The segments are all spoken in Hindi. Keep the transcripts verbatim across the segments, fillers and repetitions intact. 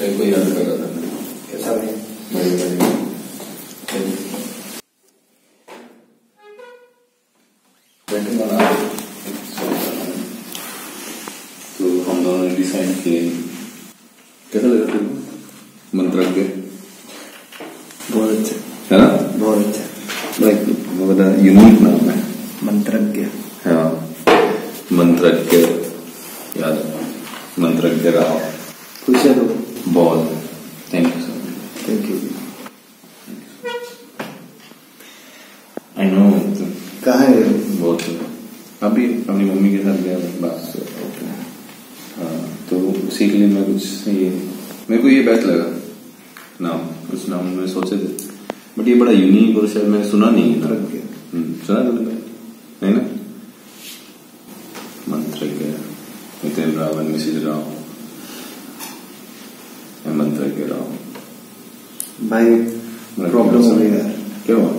कहीं को याद कर रहा था मैं। कैसा भाई? बड़ी बड़ी तो हम दोनों ने डिसाइड किए। कैसा लगा तेरे को मंत्रज्ञ? बहुत अच्छा है ना, बहुत अच्छा। लाइक वो बता, यूनिक नाम है मंत्रज्ञ। हाँ, मंत्रज्ञ याद, मंत्रज्ञ राव। खुश है तो बहुत thank you sir. Thank you. I know कहाँ है? बहुत अभी अपनी मम्मी के साथ गया बस। हाँ, तो उसी के लिए मैं कुछ ये मेरे को ये बेस्ट लगा नाम। कुछ नाम मैंने सोचे थे बट ये बड़ा यूनिक और शायद मैंने सुना नहीं है ना। सुना नहीं ना? मंत्रज्ञ नितिन राव एंड मिसेज राव, मंत्रज्ञ राव। भाई प्रॉब्लम हो गई यार। क्या हुआ?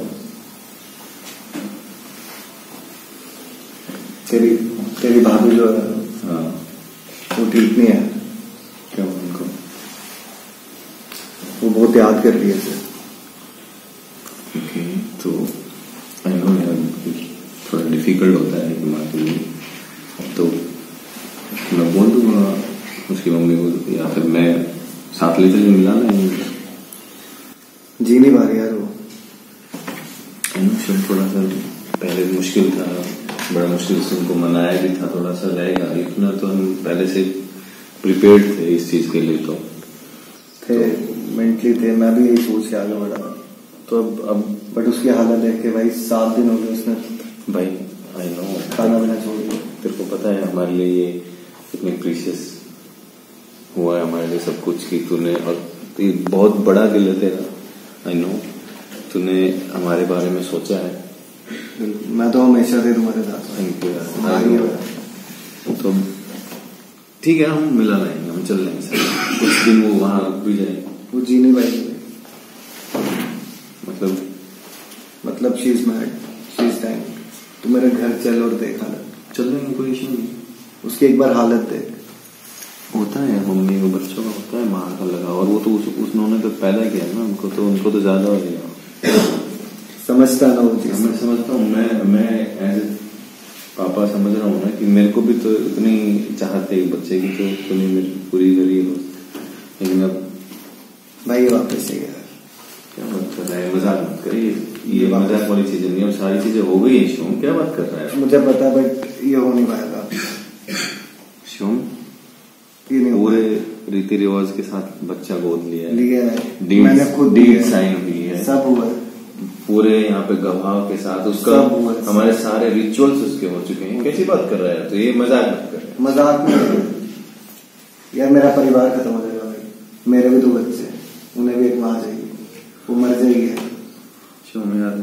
तेरी तेरी भाभी जो है हाँ, वो ठीक नहीं है। क्या हुआ उनको? वो बहुत याद कर रही है इसे। ओके, तो आई नो यार थोड़ा डिफिकल्ट होता है दिमाग के लिए। तो मैं बोल दूंगा उसकी मम्मी को या फिर मैं साथ ले चले मिला लेंगे। जी नहीं पा रही यार वो। थोड़ा सा पहले मुश्किल था, बड़ा मुश्किल से उनको मनाया भी था। थोड़ा सा रहेगा, इतना तो हम पहले से प्रिपेयर्ड थे इस चीज के लिए। तो थे मेंटली थे, मैं भी यही सोच के आगे बढ़ा। तो अब अब बट उसकी हालत देख के भाई सात दिन हो गए उसने भाई आई नो खाना पीना छोड़ दिया। तेरे को पता है हमारे लिए ये कितने प्रीशियस हुआ है हमारे लिए सब कुछ की तूने, और ये बहुत बड़ा दिल है तेरा। आई नो तूने हमारे बारे में सोचा है। मैं तो हमेशा से तुम्हारे साथ। थैंक यू यार। तो ठीक है, हम मिला लाएंगे, हम चल लेंगे कुछ दिन। वो वहां रुक भी जाएंगे। वो जी नहीं पाएगी मतलब मतलब she is mad, she is time. तू मेरे घर चल और देख हालत। चल लेंगे, कोई इशू नहीं। उसकी एक बार हालत देख। होता है मम्मी को बच्चों का होता है माँ का लगा, और वो तो उस, उन्होंने तो पैदा किया ना उनको, तो उनको तो ज्यादा हो गया। समझता ना वो चीज। मैं समझता हूँ, मैं मैं एज पापा समझ रहा हूँ ना कि मेरे को भी तो इतनी चाहत है बच्चे की, तो इतनी मेरी पूरी करी हो। लेकिन अब भाई वापस से गया। क्या बात कर रहा है? मजाक मत करिए, ये मजाक वाली चीजें नहीं। अब सारी चीजें हो गई है शिवम, क्या बात कर रहा है? मुझे पता बट ये हो नहीं पाएगा शिवम। ये नहीं पूरे रीति रिवाज के साथ बच्चा गोद लिया है, लिया है डीड, मैंने खुद डीड साइन हुई है, सब हुआ है पूरे यहाँ पे गवाह के साथ उसका, हमारे सारे रिचुअल्स उसके हो चुके हैं। कैसी बात कर रहा है? तो ये मजाक मत कर। मजाक में यार मेरा परिवार खत्म हो जाएगा भाई। मेरे भी दो बच्चे हैं, उन्हें भी एक माँ चाहिए, वो मर जाएगी। शिवम यार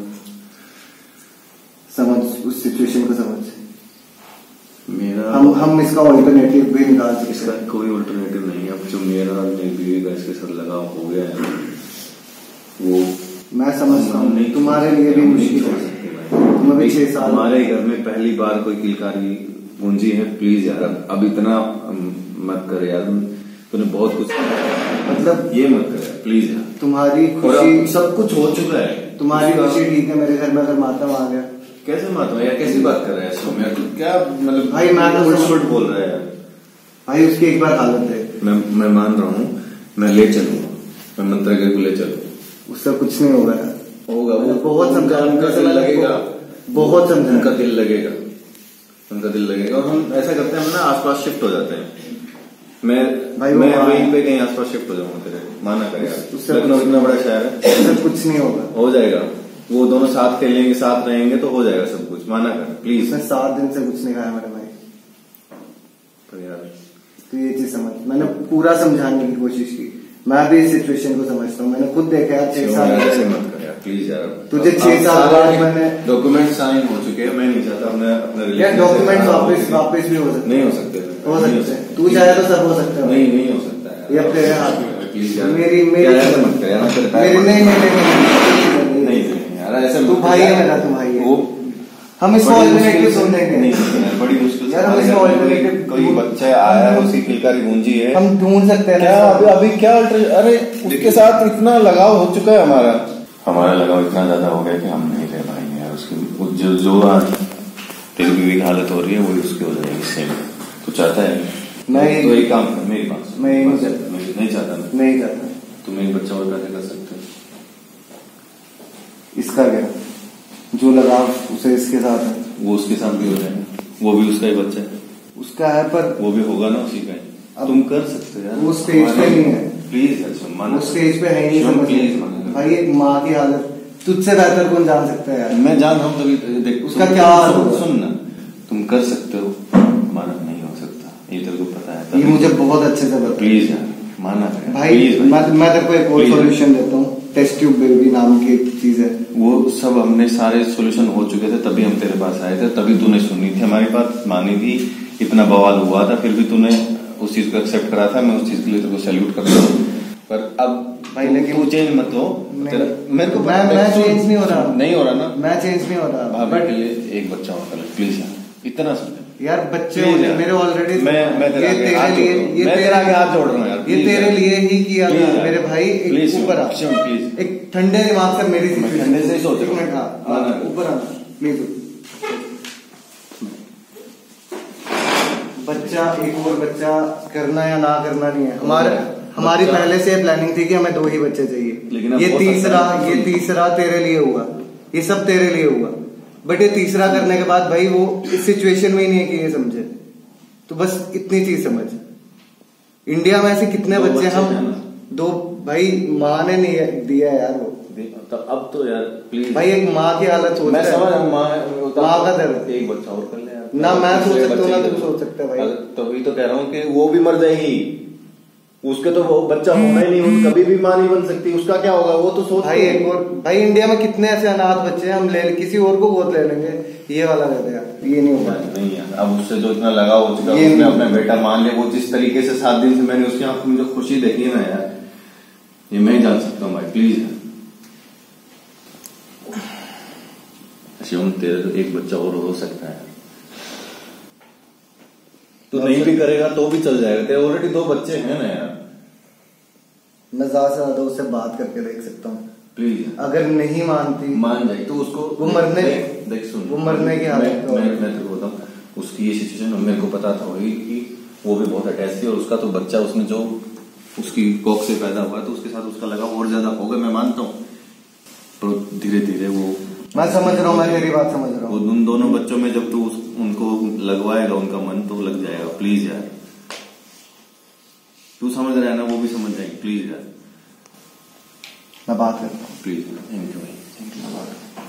समझ उस सिचुएशन को समझ। मेरा हम हम इसका ऑल्टरनेटिव भी निकाल सकते। इसका कोई ऑल्टरनेटिव नहीं है। अब जो मेरा मेरी बीवी का इसके साथ लगाव हो गया है वो मैं समझता हूँ, तुम्हारे लिए भी मुश्किल है। तुम्हें भी छह साल हमारे घर में पहली बार कोई किलकारी गूंजी है। प्लीज यार अब इतना मत कर यार, तूने बहुत कुछ मतलब ये मत कर यार प्लीज यार। तुम्हारी खुशी सब कुछ हो चुका है। तुम्हारी खुशी ठीक है, मेरे घर में अगर मातम आ गया। कैसे मातम यार? कैसी बात कर रहा है सोम यार? क्या मतलब भाई मैं तो उल्ट बोल रहा है यार। भाई उसकी एक बार हालत है। मैं मैं मान रहा हूँ, मैं ले चलूंगा, मैं मंत्रज्ञ को ले चलूंगा। उससे कुछ नहीं होगा यार। होगा, वो बहुत समझा, उनका दिल लगेगा, बहुत समझा, उनका दिल लगेगा, उनका दिल लगेगा। और हम ऐसा करते हैं, हम ना आसपास शिफ्ट हो जाते हैं। मैं भाई मैं वहीं पे कहीं आसपास शिफ्ट हो जाऊंगा तेरे, माना कर यार। लखनऊ इतना बड़ा शहर है, उससे कुछ नहीं होगा। हो जाएगा, वो दोनों साथ खेलेंगे, साथ रहेंगे तो हो जाएगा सब कुछ। माना कर प्लीज। मैं सात दिन से कुछ नहीं खाया मेरे भाई। तो यार तो ये चीज समझ, मैंने पूरा समझाने की कोशिश की। मैं भी इस सिचुएशन को समझता हूँ, मैंने खुद देखा यार। छह साल ऐसे मत कर यार प्लीज यार। तुझे छह साल बाद मैंने डॉक्यूमेंट साइन हो चुके हैं। मैं नहीं चाहता अपने अपने डॉक्यूमेंट वापस वापस भी हो सकते। नहीं हो सकते, हो सकते हैं। तू चाहे तो सब हो सकता है। नहीं नहीं हो सकता ये अपने हाथ में। प्लीज यार मेरी मेरी मत कर यार। मेरी नहीं नहीं नहीं यार ऐसा तू भाई है मेरा, तू भाई है। वो हम इसको ऑल्टरनेटिव ढूंढेंगे। नहीं बड़ी मुश्किल यार हम इसमें ऑल्टरनेटिव कोई बच्चा आया है उसकी किलकारी गूंजी है, हम ढूंढ सकते हैं क्या अभी अभी क्या अल्टर, अरे उसके साथ इतना लगाव हो चुका है हमारा हमारा लगाव इतना ज्यादा हो गया कि हम नहीं रह पाएंगे यार। उसकी जो जो आज तेरी बीवी की हालत हो रही है वही उसकी हो जाएगी सेम। तो चाहता है मैं तो एक काम कर, मेरी बात मैं नहीं चाहता नहीं चाहता तुम एक बच्चा और पैदा कर सकते हो। इसका क्या जो लगाव उसे इसके साथ है वो उसके साथ भी हो जाएगा, वो भी उसका ही बच्चा है, उसका है पर वो भी होगा ना उसी का ही। तुम कर सकते हो यार, वो स्टेज पे नहीं है प्लीज यार, वो स्टेज पे है नहीं समझ प्लीज भाई। एक माँ की हालत तुझसे बेहतर कौन जान सकता है यार। मैं जान रहा हूँ तभी देख उसका क्या सुन, सुन ना, तुम कर सकते हो, हमारा नहीं हो सकता, ये तेरे को पता है। ये मुझे बहुत अच्छे से पता। प्लीज यार माना भाई, मैं मैं तेरे को एक और सॉल्यूशन देता हूँ, टेस्ट ट्यूब बेबी नाम की एक चीज है। वो सब हमने सारे सॉल्यूशन हो चुके थे तभी हम तेरे पास आए थे, तभी तूने सुनी थी हमारी बात, मानी थी, इतना बवाल हुआ था, फिर भी तूने उस चीज को एक्सेप्ट करा था। मैं उस चीज के लिए तेरे को सैल्यूट करता हूँ। पर अब भाई लेकिन तू चेंज मत हो, मेरे को मैं मैं चेंज नहीं हो रहा, नहीं हो रहा ना, मैं चेंज नहीं हो रहा। भाभी के लिए एक बच्चा और कर ले प्लीज यार, इतना समझ यार। बच्चे मेरे ऑलरेडी, मैं मैं तेरे आगे हाथ जोड़ रहा हूं, मैं तेरे आगे हाथ जोड़ रहा हूं यार, ये तेरे लिए ही किया था मेरे भाई। एक ऊपर आ प्लीज, एक ठंडे दिमाग से मेरी ठंडे से ही सोच रहा हूँ, ऊपर आ प्लीज। बच्चा एक और बच्चा करना या ना करना नहीं है हमारे, हमारी पहले से प्लानिंग थी कि हमें दो ही बच्चे चाहिए। ये तीसरा ये तीसरा तेरे लिए हुआ, ये सब तेरे लिए हुआ, बट ये तीसरा करने के बाद भाई वो इस सिचुएशन में ही नहीं है कि ये समझे। तो बस इतनी चीज समझ, इंडिया में ऐसे कितने बच्चे हम दो भाई माँ ने नहीं दिया यार वो। अब तो यार प्लीज भाई एक माँ की हालत सोच, मैं समझ रहा हूँ, माँ का दर्द। एक बच्चा और कर ले यार, ना मैं सोच सकता हूँ ना तुम सोच सकते भाई। तो वही तो कह रहा हूँ कि वो भी मर जाएगी, उसके तो वो बच्चा होना ही नहीं, कभी भी मां नहीं बन सकती, उसका क्या होगा वो तो सोच। भाई एक और भाई इंडिया में कितने ऐसे अनाथ बच्चे हैं, हम ले किसी और को गोद ले लेंगे, ये वाला रहता है, ये नहीं होगा। नहीं यार, अब उससे जो इतना लगा हो चुका है, उसने अपना बेटा मान लिया, वो जिस तरीके से सात दिन से मैंने उसकी आंखों में जो खुशी देखी है ना यार, ये मैं जान सकता हूँ भाई, प्लीज। शिवम तेरे तो एक बच्चा और हो सकता है, तो नहीं भी करेगा तो भी चल जाएगा, तेरे ऑलरेडी दो बच्चे हैं ना यार। मैं ज्यादा से ज्यादा उससे बात करके देख सकता हूँ प्लीज, अगर नहीं मानती मान जाए तो उसको वो मरने देख, देख सुन, वो मरने की हालत। मैं मैं तेरे को बताऊँ, उसकी ये सिचुएशन मेरे को पता था वही कि वो भी बहुत अटैच थी, और उसका तो बच्चा उसने जो उसकी कोख से पैदा हुआ तो उसके साथ उसका लगाव और ज्यादा होगा, मैं मानता हूँ। तो धीरे धीरे वो, मैं समझ रहा हूँ, मैं तेरी बात समझ रहा हूँ। उन दोनों बच्चों में जब तू उनको लगवाएगा उनका मन तो लग जाएगा, प्लीज यार। तू समझ रहा है ना, वो भी समझ जाएंगे, प्लीज यार। मैं बात करता हूँ प्लीज। थैंक यू भाई, थैंक यू।